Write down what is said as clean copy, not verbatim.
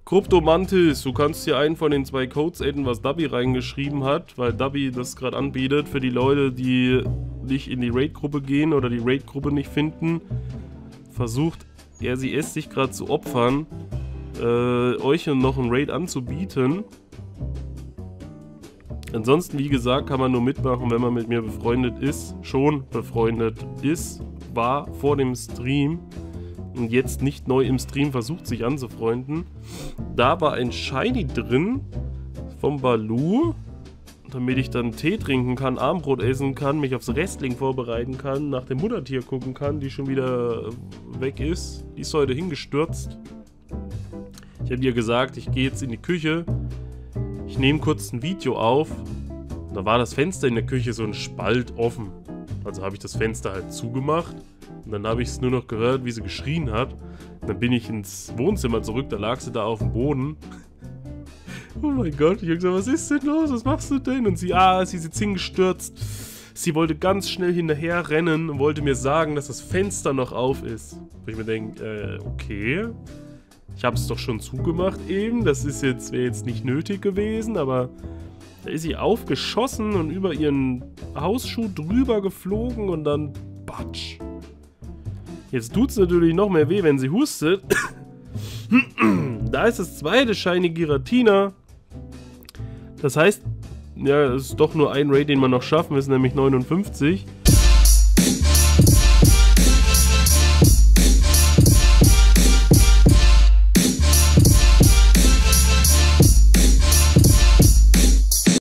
Kryptomantis, du kannst hier einen von den 2 Codes adden, was Dubby reingeschrieben hat, weil Dubby das gerade anbietet für die Leute, die nicht in die Raid-Gruppe gehen oder die Raid-Gruppe nicht finden. Versucht RCS sich gerade zu opfern, euch noch einen Raid anzubieten. Ansonsten, wie gesagt, kann man nur mitmachen, wenn man mit mir befreundet ist, schon befreundet ist, war vor dem Stream. Und jetzt nicht neu im Stream versucht, sich anzufreunden. Da war ein Shiny drin vom Baloo, damit ich dann Tee trinken kann, Armbrot essen kann, mich aufs Wrestling vorbereiten kann, nach dem Muttertier gucken kann, die schon wieder weg ist. Die ist heute hingestürzt. Ich habe ihr gesagt, ich gehe jetzt in die Küche, ich nehme kurz ein Video auf. Da war das Fenster in der Küche so ein Spalt offen. Also habe ich das Fenster halt zugemacht. Und dann habe ich es nur noch gehört, wie sie geschrien hat. Und dann bin ich ins Wohnzimmer zurück, da lag sie da auf dem Boden. Oh mein Gott, ich habe gesagt, was ist denn los, was machst du denn? Und sie ist jetzt hingestürzt. Sie wollte ganz schnell hinterher rennen und wollte mir sagen, dass das Fenster noch auf ist. Wo ich mir denke, okay. Ich habe es doch schon zugemacht eben, das ist jetzt, wäre jetzt nicht nötig gewesen, aber da ist sie aufgeschossen und über ihren Hausschuh drüber geflogen und dann batsch. Jetzt tut es natürlich noch mehr weh, wenn sie hustet. Da ist das zweite Shiny Giratina. Das heißt, ja, es ist doch nur ein Raid, den wir noch schaffen, ist nämlich 59.